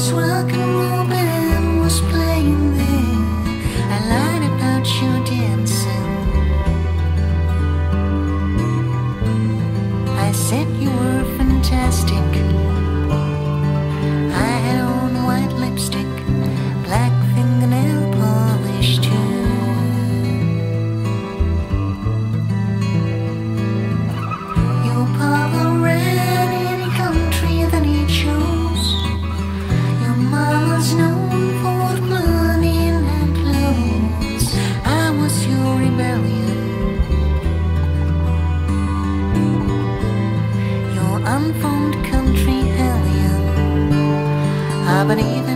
rock and roll band was playing there. I lied about you dancing. I said you were fantastic. I had on white lipstick, black fingernail polish too. Your papa ran any country that he chose. Your mama's known for money and her clothes. I was your rebellion, your unformed country hellion. I believe